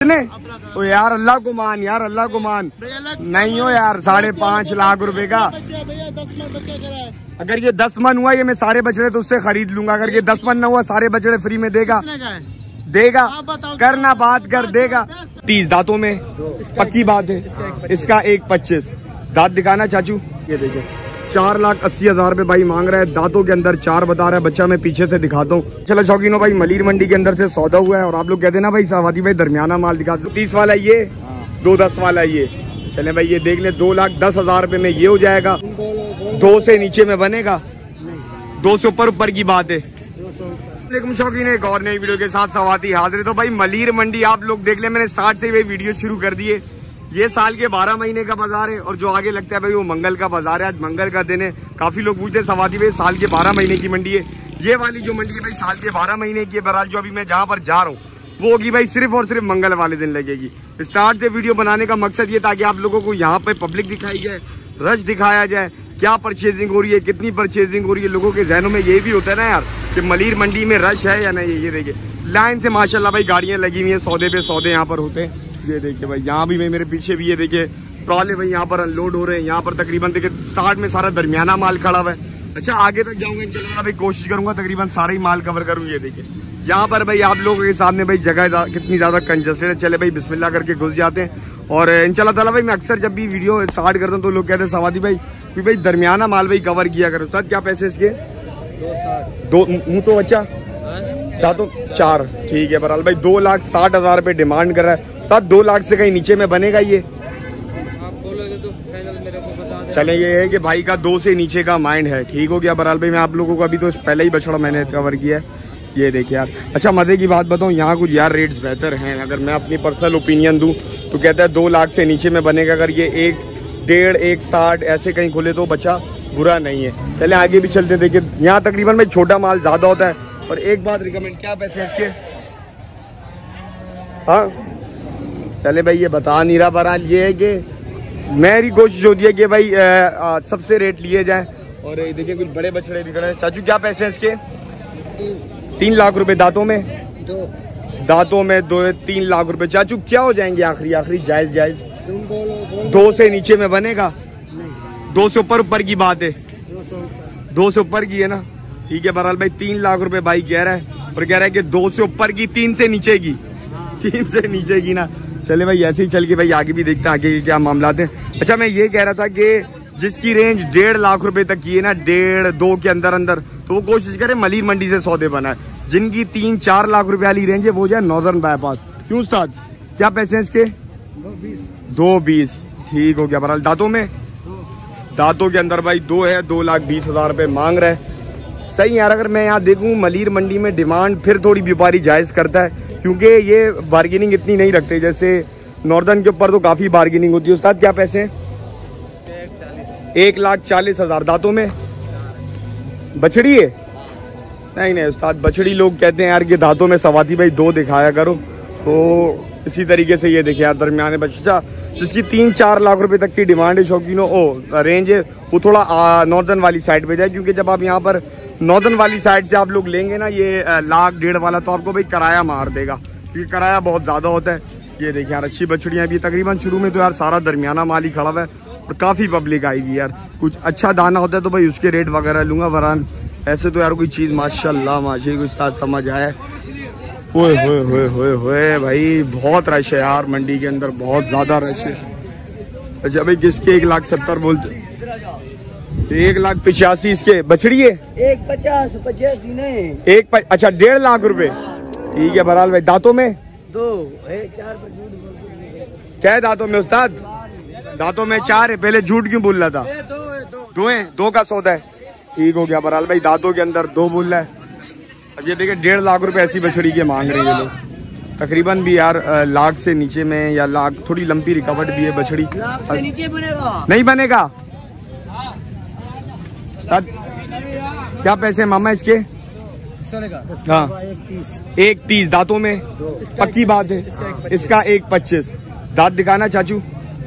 कितने? तो यार अल्लाह को मान, यार अल्लाह को मान। नहीं हो यार 5.5 लाख रुपए का। अगर ये 10 मन हुआ, ये मैं सारे बछड़े तो उससे खरीद लूंगा। अगर ये 10 मन न हुआ, सारे बछड़े फ्री में देगा, देगा, करना बात कर देगा। 30 दांतों में पक्की बात है। इसका 1.25 दांत दिखाना चाचू। ये देखिए 4,80,000 रुपए भाई मांग रहा है। दांतों के अंदर 4 बता रहा है बच्चा। मैं पीछे से दिखाता हूँ। चलो शौकीनो भाई, मलीर मंडी के अंदर से सौदा हुआ है और आप लोग कहते हैं ना भाई सावादी भाई दरमियाना माल दिखा दो। 30 वाला ये, 2.10 वाला ये। चले भाई ये देख ले, 2,10,000 रुपए में ये हो जाएगा। 2 से नीचे में बनेगा? 2 से ऊपर की बात है। शौकीन एक और नई वीडियो के साथ सवाती हाजिर। तो भाई मलीर मंडी आप लोग देख ले, मैंने स्टार्ट से ही वीडियो शुरू कर दिए। ये साल के 12 महीने का बाजार है और जो आगे लगता है भाई वो मंगल का बाजार है। आज मंगल का दिन है। काफी लोग पूछते हैं सवाती भाई साल के 12 महीने की मंडी है। ये वाली जो मंडी है भाई साल के 12 महीने की है। बहरहाल जो अभी मैं जहाँ पर जा रहा हूँ वो होगी भाई सिर्फ और सिर्फ मंगल वाले दिन लगेगी। स्टार्ट से वीडियो बनाने का मकसद ये ताकि आप लोगों को यहाँ पे पब्लिक दिखाई जाए, रश दिखाया जाए, क्या परचेजिंग हो रही है, कितनी परचेजिंग हो रही है। लोगों के जहनों में ये भी होता है ना यार कि मलीर मंडी में रश है या नहीं। ये देखिए लाइन से माशाल्लाह भाई गाड़ियां लगी हुई हैं, सौदे पे सौदे यहाँ पर होते हैं। ये देखिए भाई यहाँ भी मेरे पीछे भी ये देखिए ट्रॉले भाई यहाँ पर अनलोड हो रहे हैं। यहाँ पर तकरीबन देखिए स्टार्ट में सारा दरमियाना माल खड़ा हुआ है। अच्छा आगे तक जाऊंगा इंशाल्लाह भाई, कोशिश करूंगा तकरीबन सारा ही माल कवर करूँ। ये देखिए यहाँ पर भाई आप लोगों के सामने भाई जगह कितनी ज्यादा कंजस्टेड है। चले भाई बिस्मिल्लाह करके घुस जाते हैं। और इंशाल्लाह ताला भाई मैं अक्सर जब भी वीडियो स्टार्ट करता हूँ तो लोग कहते हैं सवादी भाई कि भाई दरमियाना माल भाई कवर किया करो। उस्ताद क्या पैसे इसके? 2 मुँह तो बच्चा दांतों 4। ठीक है बहरहाल भाई 2,60,000 रुपए डिमांड कर रहा है। उस्ताद 2 लाख से कहीं नीचे में बनेगा ये? आप बोलोगे तो फाइनल मेरे को बता दें। चले ये है कि भाई का 2 से नीचे का माइंड है। ठीक हो गया बहरहाल भाई। मैं आप लोगों को अभी तो पहले ही बछड़ा मैंने कवर किया है। ये देखिए यार। अच्छा मजे की बात बताऊं, यहाँ कुछ यार रेट्स बेहतर हैं। अगर मैं अपनी पर्सनल ओपिनियन दूं तो कहता है 2 लाख से नीचे में बनेगा। अगर ये 1.5, 1.60 ऐसे कहीं खुले तो बच्चा बुरा नहीं है। चले आगे भी चलते। देखिए यहाँ तकरीबन भाई छोटा माल ज्यादा होता है। और एक बात रिकमेंड, क्या पैसे हैं इसके? हाँ चले भाई ये बता नहीं रहा। बहरहाल ये है कि मेरी कोशिश होती है कि भाई सबसे रेट लिए जाए। और देखिए कुछ बड़े बछड़े दिख रहे हैं। चाचू क्या पैसे हैं इसके? 3 लाख रुपए दांतों में? 2 दांतों में 3 लाख रुपए। चाचू क्या हो जाएंगे आखिरी जायज जायज? 2 से नीचे में बनेगा? 2 से ऊपर की बात है। 2 से ऊपर की है ना? ठीक है बहरहाल भाई 3 लाख रुपए भाई कह रहा है और कह रहा है कि 2 से ऊपर की, 3 से नीचे की। 3 से नीचे की ना। चले भाई ऐसे ही चल के भाई आगे भी देखते हैं आगे के क्या मामला हैं। अच्छा मैं ये कह रहा था कि जिसकी रेंज 1.5 लाख रुपए तक की है ना, 1.5-2 के अंदर अंदर, तो वो कोशिश करे मलीर मंडी से सौदे बनाए। जिनकी 3-4 लाख रुपए वाली रेंज है वो जाए नॉर्दर्न बाईपास। क्यों उस्ताद क्या पैसे हैं इसके? 2.20। ठीक हो गया बहरहाल। दांतों में? दांतों के अंदर भाई 2 है। 2,20,000 रुपए मांग रहे हैं। सही यार। अगर मैं यहाँ देखूँ मलीर मंडी में डिमांड फिर थोड़ी व्यापारी जायज करता है क्योंकि ये बार्गेनिंग इतनी नहीं रखते। जैसे नॉर्दर्न के ऊपर तो काफी बार्गेनिंग होती है। उस्ताद क्या पैसे हैं? 1,40,000। दांतों में? बछड़ी है? नहीं उस्ताद बछड़ी लोग कहते हैं यार कि दांतों में सवाती भाई 2 दिखाया करो। तो इसी तरीके से ये देखे यार दरमियाने बच्चा जिसकी 3-4 लाख रुपए तक की डिमांड है शौकीनों रेंज है, वो थोड़ा नॉर्दर्न वाली साइड पे जाए। क्योंकि जब आप यहाँ पर नॉर्दर्न वाली साइड से आप लोग लेंगे ना ये 1,00,000-1.5 वाला, तो आपको भाई किराया मार देगा क्योंकि किराया बहुत ज्यादा होता है। ये देखिए यार अच्छी बछड़ियां भी तकरीबन शुरू में तो यार सारा दरमियाना माल ही खड़ा हुआ है और काफी पब्लिक आई हुई यार। कुछ अच्छा दाना होता है तो भाई उसके रेट वगैरह लूंगा। वरान ऐसे तो यार कोई चीज माशाल्लाह माशा कुछ साथ समझ आए। होए भाई बहुत रश है यार मंडी के अंदर, बहुत ज्यादा रश है। अच्छा भाई किसके 1,70,000 बोलते? 1,85,000 इसके बछड़ी है? 1,50,85 नहीं। अच्छा 1.5 लाख रुपए। ठीक है बहरहाल भाई। दांतों में? 2 क्या है दांतों में उस्ताद? दांतों में 4 है। पहले झूठ क्यों बोल रहा था? 2 है। 2 का सौदा है। ठीक हो गया बहरहाल भाई। दांतों के अंदर 2 बोल रहा है। अब ये देखिए 1.5 लाख रुपए ऐसी बछड़ी के मांग रहे हैं लोग। तकरीबन भी यार 1 लाख से नीचे में या लाख थोड़ी लंबी रिकवर्ड भी है बछड़ी। 1 लाख से नीचे बनेगा? नहीं बनेगा। क्या पैसे मामा इसके? हाँ 1,30। दांतों में? पक्की बात है। इसका 1.25। दांत दिखाना चाचू।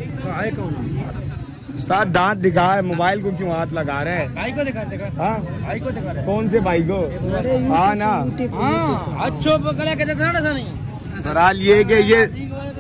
उस्ताद दांत दिखा है। मोबाइल को क्यों हाथ लगा रहे हैं? भाई को दिखा। हाँ भाई को दिखा। कौन से भाई को? हाँ ना अच्छो पकड़ा के दिखा ना नहीं। बहरहाल ये कि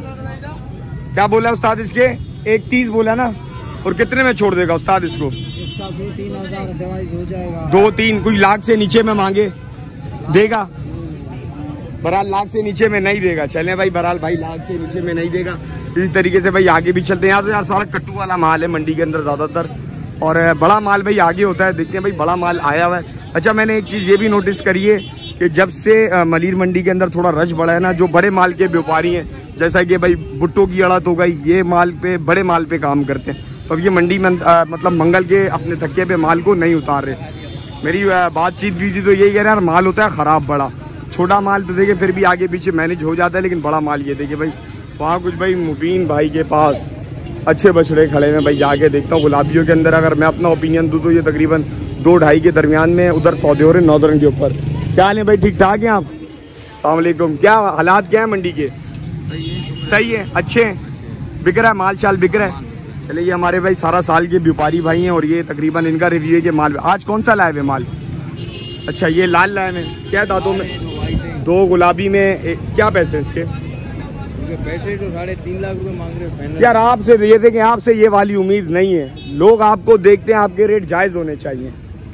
क्या बोला उस्ताद इसके? 1.30 बोला ना। और कितने में छोड़ देगा उस्ताद इसको? इसका 2-3 हजार डिवाइस हो जाएगा। 2-3 कोई लाख से नीचे में मांगे देगा? बहरहाल लाख से नीचे में नहीं देगा। चले भाई, बहरहाल भाई लाख से नीचे में नहीं देगा। इसी तरीके से भाई आगे भी चलते हैं। यहाँ तो यार सारा कट्टू वाला माल है मंडी के अंदर ज्यादातर, और बड़ा माल भाई आगे होता है। देखते हैं भाई बड़ा माल आया हुआ है। अच्छा, मैंने एक चीज ये भी नोटिस करी है कि जब से मलीर मंडी के अंदर थोड़ा रश बढ़ा है ना, जो बड़े माल के व्यापारी हैं, जैसा कि भाई भुट्टो की अड़त हो गई, ये माल पे बड़े माल पे काम करते हैं। तो अब ये मंडी में मतलब मंगल के अपने थक्के पे माल को नहीं उतार रहे। मेरी बातचीत भी थी तो यही कह रहे हैं, माल होता है खराब बड़ा। छोटा माल तो देखिए फिर भी आगे पीछे मैनेज हो जाता है, लेकिन बड़ा माल ये देखिए भाई वहाँ कुछ भाई मुबीन भाई के पास अच्छे बछड़े खड़े हैं। भाई जाके देखता हूँ गुलाबियों के अंदर। अगर मैं अपना ओपिनियन दूँ तो ये तकरीबन 2-2.5 के दरमियान में उधर सौदे हो रहे हैं नॉर्दर्न के ऊपर। क्या हाल है भाई, ठीक ठाक हैं आप? अस्सलाम वालेकुम। क्या हालात क्या है मंडी के? सही है, अच्छे हैं, बिक रहा है माल शाल, बिक रहा है। चलिए, ये हमारे भाई सारा साल के व्यापारी भाई हैं और ये तकरीबन इनका रिव्यू है कि माल आज कौन सा लाए हुए माल? अच्छा, ये लाल लाए हैं। क्या दांतों में? 2 गुलाबी में क्या पैसे इसके? पैसे तो 3.5 लाख रुपए मांग रहे हो। यार आपसे ये देखें, आपसे ये वाली उम्मीद नहीं है। लोग आपको देखते हैं, आपके रेट जायज होने चाहिए।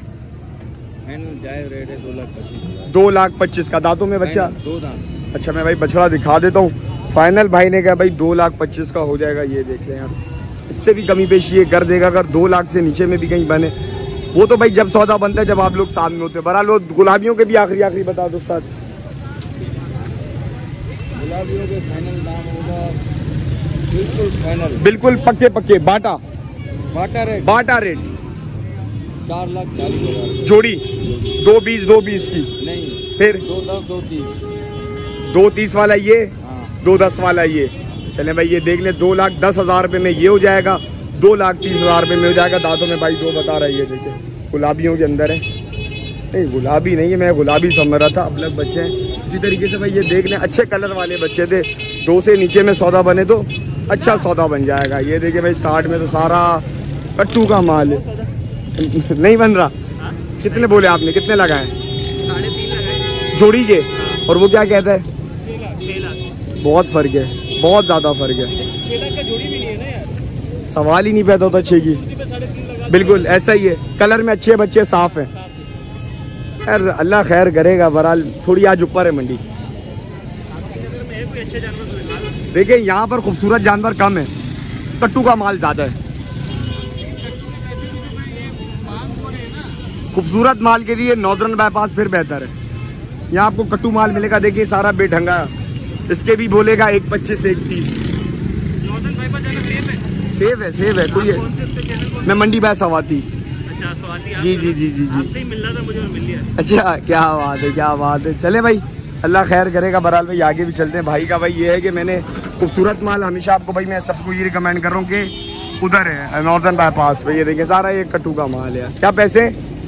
जायज रेट है 2,25,000। 2,25,000 का दांतों में बच्चा? 2 दांत। अच्छा, मैं भाई बछड़ा दिखा देता हूँ। फाइनल भाई ने कहा भाई 2,25,000 का हो जाएगा। ये देख लें यार, इससे भी कमी पेशी ये कर देगा। अगर 2 लाख से नीचे में भी कहीं बने, वो तो भाई जब सौदा बनता है, जब आप लोग सामने होते हैं। बहरहाल लोग गुलाबियों के भी आखिरी बता दो उस्ताद। गुलाबियों के फाइनल दाम होगा बिल्कुल फाइनल, बिल्कुल पक्के बाटा रेट 4,40,000 जोड़ी। 2,20 की नहीं, फिर 2,30 वाला ये, हाँ। 2,10 वाला ये। चले भाई ये देख ले, 2,10,000 रुपये में ये हो जाएगा, 2,30,000 रुपये में हो जाएगा। दांतों में भाई 2 बता रहा है। ये देखिए गुलाबियों के अंदर है। नहीं गुलाबी नहीं है, मैं गुलाबी समझ रहा था। अब लग बच्चे हैं इसी तरीके से भाई ये देख लें, अच्छे कलर वाले बच्चे थे। 2 से नीचे में सौदा बने तो अच्छा सौदा बन जाएगा। ये देखिए भाई स्टार्ट में तो सारा कट्टू का माल है। नहीं बन रहा? कितने बोले आपने, कितने लगाए? 3.5 जोड़ी के। और वो क्या कहता है? 6 लाख। बहुत फर्क है, बहुत ज्यादा फर्क है। 6 लाख का जोड़ी भी नहीं है ना यार, सवाल ही नहीं पैदा होता 6 की। बिल्कुल ऐसा ही है, कलर में अच्छे बच्चे साफ हैं। यार अल्लाह खैर करेगा। बहरहाल थोड़ी आज ऊपर है मंडी। देखिए यहाँ पर खूबसूरत जानवर कम है, कट्टू का माल ज्यादा है। खूबसूरत माल के लिए नॉर्दर्न बाईपास फिर बेहतर है। यहाँ आपको कट्टू माल मिलेगा। देखिए सारा बेढंगा। इसके भी बोलेगा 1.25 से 1.30। सेव है कोई है। मैं मंडी बाय सवाती। जी। मिल रहा था मुझे, मिल लिया। अच्छा, क्या बात है। चले भाई, अल्लाह खैर करेगा। बहरहाल भाई आगे भी चलते हैं। भाई का भाई ये है कि मैंने खूबसूरत माल हमेशा आपको भाई मैं सबको ये रिकमेंड कर रहा हूँ कि उधर है नॉर्दर्न बाईपास पे। ये देखिए सारा ये कट्टू का माल है। क्या पैसे?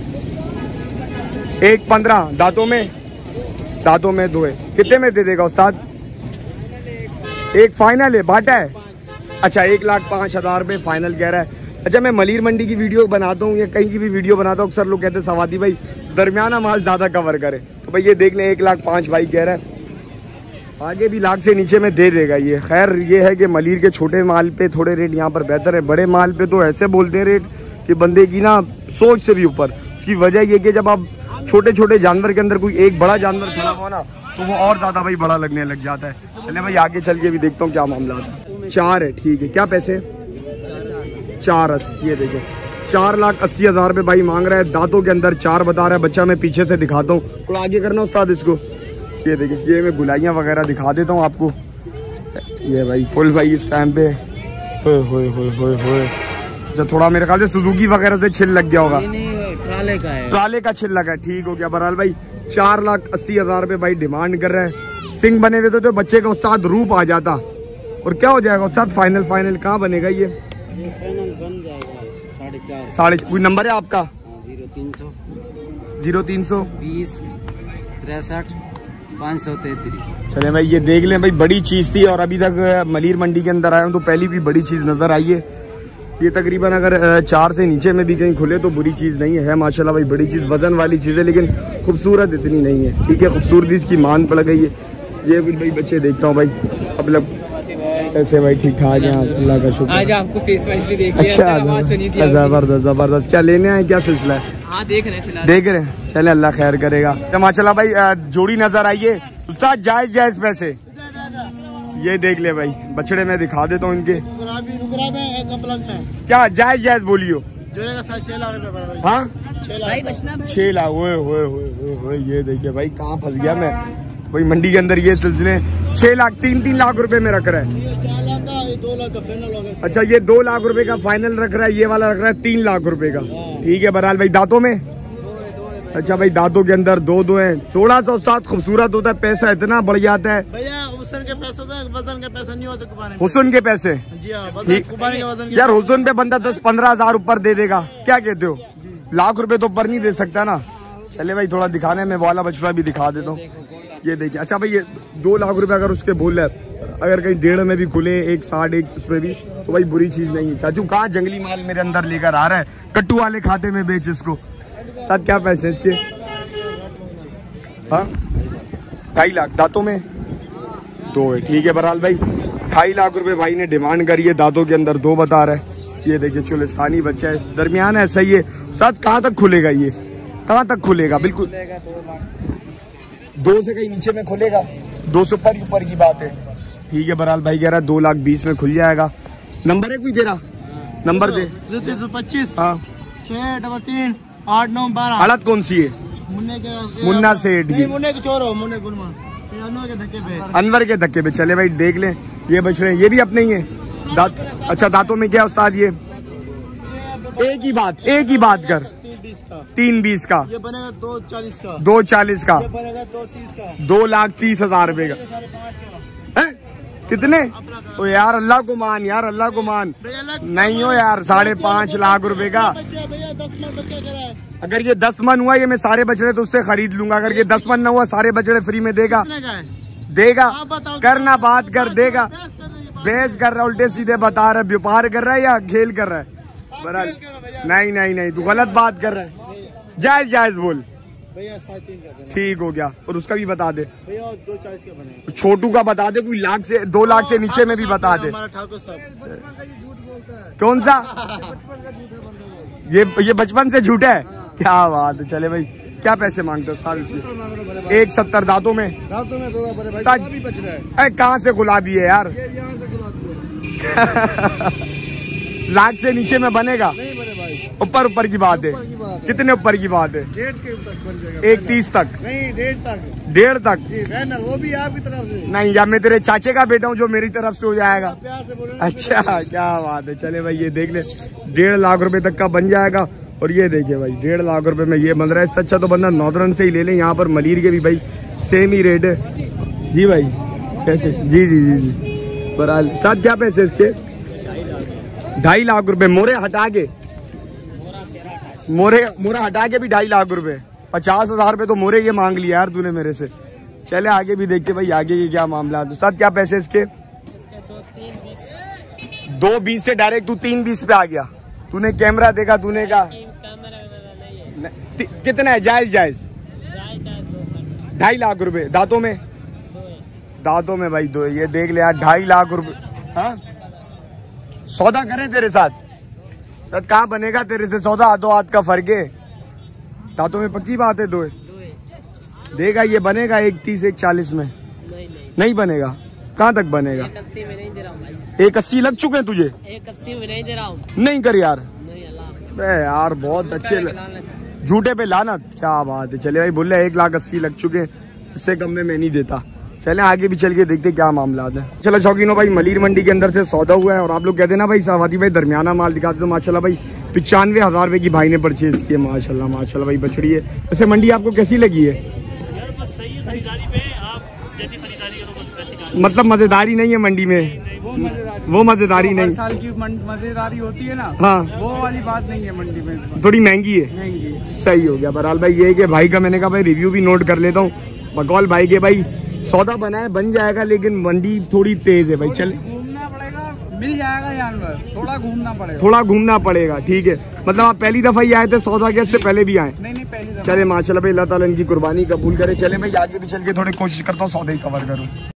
1.15 दांतों में 2 है। कितने में दे देगा उस्ताद? एक फाइनल है, बाटा है। अच्छा, 1,05,000 रुपये फाइनल कह रहा है। अच्छा, मैं मलीर मंडी की वीडियो बनाता हूँ या कहीं की भी वीडियो बनाता हूँ, अक्सर लोग कहते हैं सवाती भाई दरमियाना माल ज्यादा कवर करे। तो भाई ये देख लें, 1,05,000 भाई कह रहा है। आगे भी लाख से नीचे में दे देगा ये। खैर ये है कि मलीर के छोटे माल पे थोड़े रेट यहाँ पर बेहतर है। बड़े माल पे तो ऐसे बोलते हैं रेट कि बंदे की ना सोच से भी ऊपर। उसकी वजह ये कि जब आप छोटे जानवर के अंदर कोई एक बड़ा जानवर खड़ा हो ना, तो वो और ज्यादा भाई बड़ा लगने लग जाता है। चलिए भाई आगे चल के भी देखता हूँ क्या मामला है। 4 है, ठीक है। क्या पैसे? 4.80। ये देखिए 4,80,000 रुपये भाई मांग रहा है। दांतों के अंदर 4 बता रहा है। बच्चा मैं पीछे से दिखाता हूँ, थोड़ा आगे करना उस्ताद इसको। ये देखिए, ये मैं गुलाइयाँ वगैरह दिखा देता हूँ आपको। ये भाई फुल भाई इस टाइम पे जो थोड़ा मेरे ख्याल से सुजुकी वगैरह से छिल लग गया होगा। ट्राले का छिल लगा, ठीक हो गया। बहरहाल भाई 4,80,000 रुपये भाई डिमांड कर रहा है। सिंग बने हुए तो बच्चे का उस्ताद रूप आ जाता। और क्या हो जाएगा उस्ताद? फाइनल कहाँ बनेगा ये? फाइनल बन जाएगा 4.5। 4.5। कोई नंबर है आपका? 0300 20 63 533। चले भाई ये देख लें भाई, बड़ी चीज थी और अभी तक मलीर मंडी के अंदर आया हूँ तो पहली भी बड़ी चीज नजर आई है। ये तकरीबन अगर 4 से नीचे में भी कहीं खुले तो बुरी चीज नहीं है। माशाल्लाह भाई बड़ी चीज, वजन वाली चीज है, लेकिन खूबसूरत इतनी नहीं है। ठीक है, खूबसूरती इसकी मान पड़ गई है। ये कुछ भाई बच्चे देखता हूँ भाई। अब कैसे भाई? ठीक ठाक है, अल्लाह का शुक्र। आज आपको फेस वाइज भी देख लिया, अच्छा, आवाज सुनी थी। जबरदस्त जबरदस्त। क्या लेने आए, क्या सिलसिला है? हाँ देख रहे हैं फिलहाल, देख रहे हैं। चले अल्लाह खैर करेगा। तो माशाल्लाह भाई जोड़ी नजर आई है उस्ताद, जायज जायज पैसे। ये देख ले भाई बछड़े, में दिखा देता हूँ इनके। क्या जायज जायज बोलियो? 6 लाख रुपए। हाँ 6 लाख। ओए ये देखिए भाई, कहाँ फंस गया मैं भाई। मंडी के अंदर ये सिलसिले 6 लाख 3 लाख रुपए में रख रहा है। 2 लाख का फाइनल हो गया। अच्छा, ये 2 लाख रुपए का फाइनल रख रहा है, ये वाला रख रहा है 3 लाख रुपए का। ठीक है बहरहाल भाई। दांतों में? अच्छा भाई, दांतों के अंदर दो हैं। थोड़ा सा उस्ताद खूबसूरत होता है, पैसा इतना बढ़ जाता है भैया। हुस्न के पैसे होते हैं, वजन के पैसे नहीं होते। हुस्न के पैसे? जी हाँ, यार हुस्न पे बंदा 10-15 हजार ऊपर दे देगा, क्या कहते हो? लाख रुपए तो ऊपर नहीं दे सकता ना। चले भाई थोड़ा दिखाने में वाला बछड़ा भी दिखा देता हूँ। ये देखिए। अच्छा भाई, ये 2 लाख रुपए अगर उसके बोल रहे, अगर कहीं 1.5 में भी खुले, 1.60 1 उसमें भी, तो भाई बुरी चीज नहीं है। चाचू कहाँ जंगली माल मेरे अंदर लेकर आ रहा है? कट्टू वाले खाते में बेच इसको। साथ क्या पैसे इसके? हाँ 2.5 लाख। दांतों में 2 है। ठीक है बहरहाल भाई, 2.5 लाख रुपए भाई ने डिमांड करी है। दांतों के अंदर 2 बता रहा है। ये देखिए चुलिस्तानी बच्चा है, दरमियान है, सही है। साथ कहाँ तक खुलेगा ये? कहाँ तक खुलेगा? बिल्कुल 2 से कहीं नीचे में खुलेगा, 2 से ऊपर की बात है। ठीक है बहरहाल भाई कह रहा है 2,20,000 में खुल जाएगा। नंबर है कोई तेरा? नंबर दे। 325 हाँ 633 892 हालत कौन सी है? मुन्ना सेठ की। मुन्ने के चोर हो, मुन्ने गुलमा के धक्के पे, अनवर के धक्के पे। चले भाई देख लें, ये बछड़े ये भी अपने ही है। अच्छा दांतों में क्या उस्ताद? ये एक ही बात कर। 3,20,000 का। ये बनेगा 2,40,000 का। 2,40,000 का। ये बनेगा 2,30,000 का। 2,30,000 रुपए का। कितने? ओ यार अल्लाह को मान, यार अल्लाह को मान। नहीं हो यार, 5.5 लाख रुपए का। भैया 10 मन बच्चा करा है। अगर ये 10 मन हुआ, ये मैं सारे बछड़े तो उससे खरीद लूंगा। अगर ये 10 मन न हुआ, सारे बछड़े फ्री में देगा। करना बात कर देगा। बेच कर रहा, उल्टे सीधे बता रहा है, व्यापार कर रहा है या खेल कर रहा है? नहीं तू गलत बात कर रहा है। जायज बोल भैया। 3.5 ठीक हो गया। और उसका भी बता दे भैया। 2,40,000 का बनेगा। छोटू का बता दे, कोई 2 लाख से नीचे में भी बता दे। ठाकुर साहब कौन सा? ये बचपन से झूठा है। क्या बात है। चले भाई, क्या पैसे मांगते हो? 1,70 दांतों में 2 बच रहा है। कहाँ से गुलाबी है यार? लाख से नीचे में बनेगा? नहीं बने भाई, ऊपर की बात है। कितने ऊपर की बात है? 1.5 के तक बन जाएगा। 1,30 तक? नहीं 1.5 तक। 1.5 तक जी फाइनल, वो भी आपकी तरफ से। नहीं यार, मैं तेरे चाचे का बेटा हूँ, जो मेरी तरफ से हो जाएगा। प्यार से बोलो। अच्छा क्या बात है। चले भाई ये देख ले, 1.5 लाख रुपए तक का बन जाएगा। और ये देखिए भाई 1.5 लाख रुपए में ये बन रहा है। इससे अच्छा तो बंदा नॉर्दर्न से ही ले ले। यहाँ पर मलीर के भी भाई सेम ही रेट है। जी भाई कैसे? जी बहरहाल साथ क्या पैसे इसके? 2.5 लाख रुपए। मोरे हटा के भी 2.5 लाख रुपए। 50,000 रुपए तो मोरे ये मांग लिया यार तूने मेरे से। चले आगे भी देखते भाई, आगे के क्या मामला है। साथ क्या पैसे इसके? 2,20 से डायरेक्ट तू 3,20 पे आ गया। तूने कैमरा देखा, तूने कहा कितना है? जायज 2.5 लाख रुपए। दांतों में भाई 2। ये देख ले यार 2.5 लाख रुपए। हाँ सौदा करें तेरे साथ? सर कहाँ बनेगा तेरे से सौदा? हाथों हाथ का फर्क है। दांतों में पक्की बात है 2 देगा। ये बनेगा 1,30 1,40 में? नहीं बनेगा। कहाँ तक बनेगा? 1,80 में नहीं दे रहा हूँ भाई। 1,80 लग चुके हैं तुझे? 1,80 में नहीं दे रहा हूँ। नहीं कर यार। नहीं यार बहुत अच्छे झूठे पे लानत। क्या बात है। चले भाई बोल रहे 1,80,000 लग चुके हैं, इससे कम में मैं नहीं देता। चले आगे भी चल के देखते क्या मामला है। चलो शौकीनो भाई, मलीर मंडी के अंदर से सौदा हुआ है। और आप लोग कहते हैं ना भाई सवादी भाई दरमियाना माल दिखाते, तो माशाल्लाह भाई 95,000 रुपए की भाई ने परचेज की है। माशाल्लाह भाई बछड़ी है। वैसे मंडी आपको कैसी लगी है? यार बस सही है, खरीदारी पे आप जैसी खरीदारी करो बस वैसी गाड़ी। मतलब मजेदारी नहीं है मंडी में? वो मजेदारी नहीं, साल की मजेदारी होती है ना। हाँ वो वाली बात नहीं है मंडी में। थोड़ी महंगी है। सही हो गया। बहरहाल भाई ये कि भाई का मैंने कहा भाई रिव्यू भी नोट कर लेता हूँ। बकौल भाई के भाई सौदा बनाए बन जाएगा, लेकिन मंडी थोड़ी तेज है भाई। चल घूमना पड़ेगा, मिल जाएगा जानवर, थोड़ा घूमना पड़ेगा। ठीक है, मतलब आप पहली दफा ही आए थे सौदा के? इससे पहले भी आए? नहीं पहली दफा। चले माशाल्लाह भाई, अल्लाह ताला इनकी कुर्बानी कबूल करे। चले भाई आगे भी चल के थोड़ी कोशिश करता हूँ सौदे कवर करूँ।